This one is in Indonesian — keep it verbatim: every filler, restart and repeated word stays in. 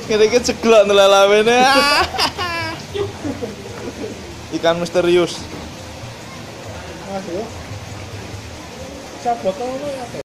Ngene iki ceglok ndelalawene. Ikan misterius. Mas yo. Sabotol ya.